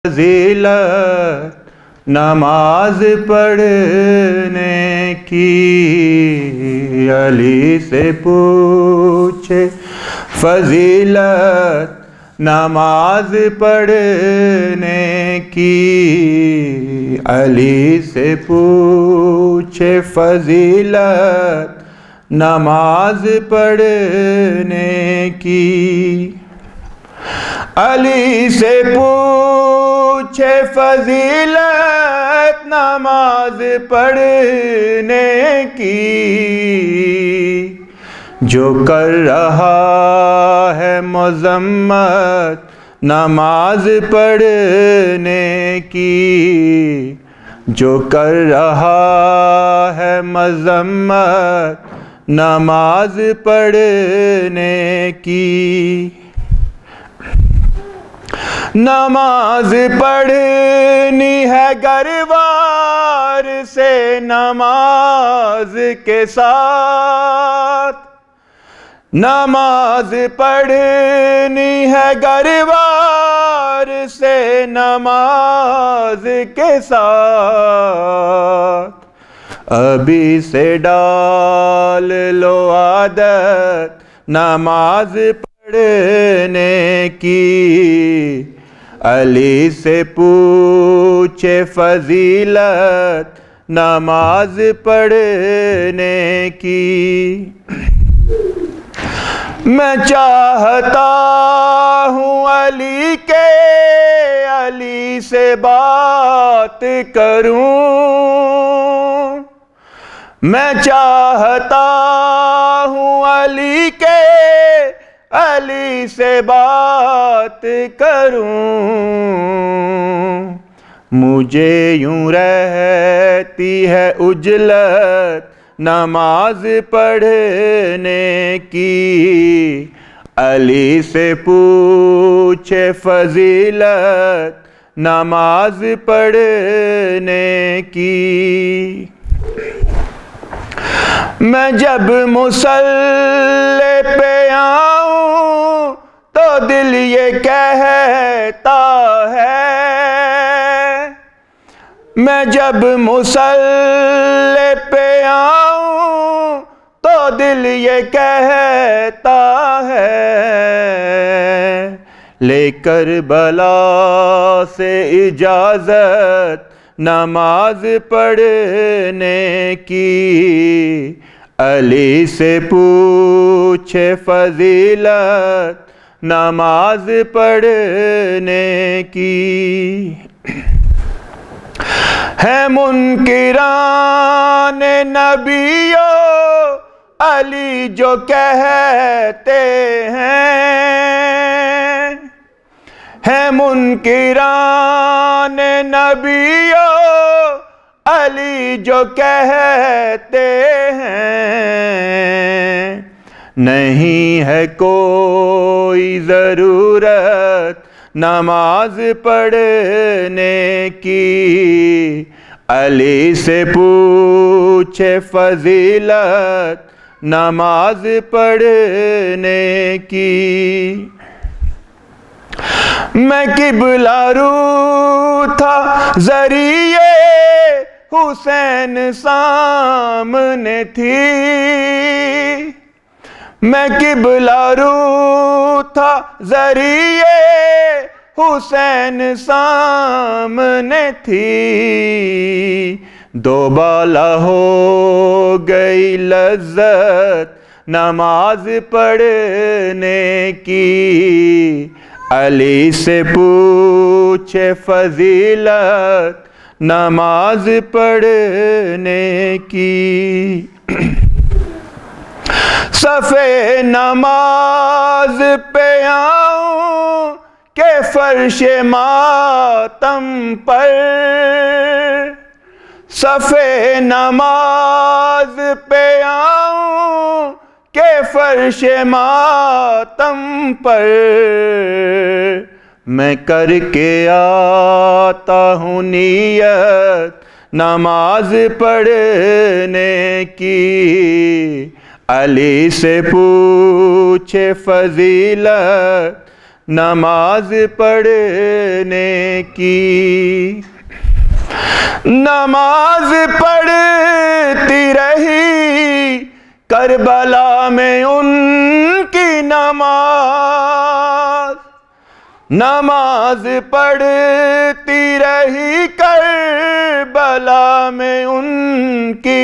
فضیلت نماز پڑھنے کی، علی سے پوچھے فضیلت نماز پڑھنے کی، علی سے پوچھے فضیلت نماز پڑھنے کی، علی سے پوچھے فضیلت نماز پڑھنے کی، جو کر رہا ہے مذمت نماز پڑھنے کی، جو کر رہا ہے مذمت نماز پڑھنے کی، نماز پڑھنی ہے گھر بار سے نماز کے ساتھ، نماز پڑھنی ہے گھر بار سے نماز کے ساتھ، ابھی سے ڈال لو عادت نماز پڑھنے کی، علی سے پوچھے فضیلت نماز پڑھنے کی، میں چاہتا ہوں علی کے علی سے بات کروں، میں چاہتا ہوں علی کے علی سے بات کروں، مجھے یوں رہتی ہے عجلت نماز پڑھنے کی، علی سے پوچھے فضیلت نماز پڑھنے کی، میں جب مصلی پہ آؤں تو دل یہ کہتا ہے، میں جب مصلی پہ آؤں تو دل یہ کہتا ہے، لے کربلا سے اجازت نماز پڑھنے کی، علی سے پوچھے فضیلت نماز پڑھنے کی، ہے منکران نبیو علی جو کہتے ہیں، ہے منکران نبیو علی جو کہتے ہیں، نہیں ہے کوئی ضرورت نماز پڑھنے کی، علی سے پوچھے فضیلت نماز پڑھنے کی، میں قبلہ رو تھا ذریعے حسین سامنے تھی، میں قبلہ رو تھا ذریعے حسین سامنے تھی، دوبالا ہو گئی لذت نماز پڑھنے کی، علی سے پوچھے فضیلت نماز پڑھنے کی، صفِ نماز پہ آؤں کہ فرش ماتم پر، صفِ نماز پہ آؤں کہ فرش ماتم پر، میں کر کے آتا ہوں نیت نماز پڑھنے کی، علی سے پوچھے فضیلت نماز پڑھنے کی۔ نماز پڑھتی رہی کربلا میں ان کی نماز، نماز پڑھتی رہی کربلا میں ان کی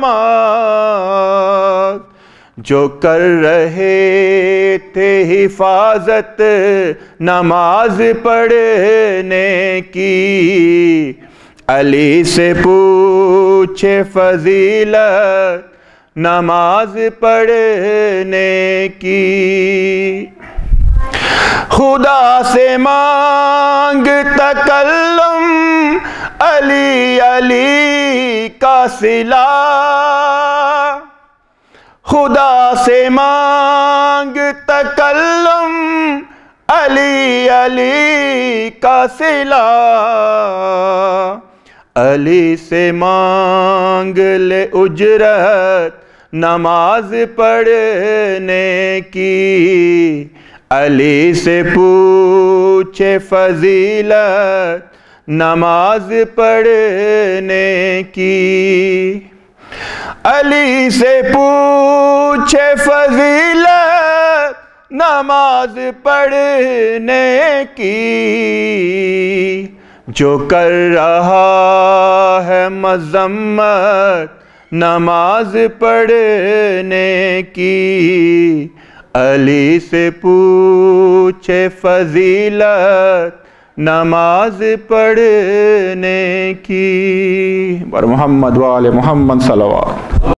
نماز، جو کر رہے تھے حفاظت نماز پڑھنے کی، علی سے پوچھے فضیلت نماز پڑھنے کی۔ خدا سے مانگ تکلم علی علی کا صلہ، خدا سے مانگ تکلم علی علی کا صلہ، علی سے مانگ لے اجرت نماز پڑھنے کی، علی سے پوچھے فضیلت نماز پڑھنے کی، علی سے پوچھے فضیلت نماز پڑھنے کی، جو کر رہا ہے مذمت نماز پڑھنے کی، علی سے پوچھے فضیلت نماز پڑھنے کی۔ بر محمد و آل محمد صلوات۔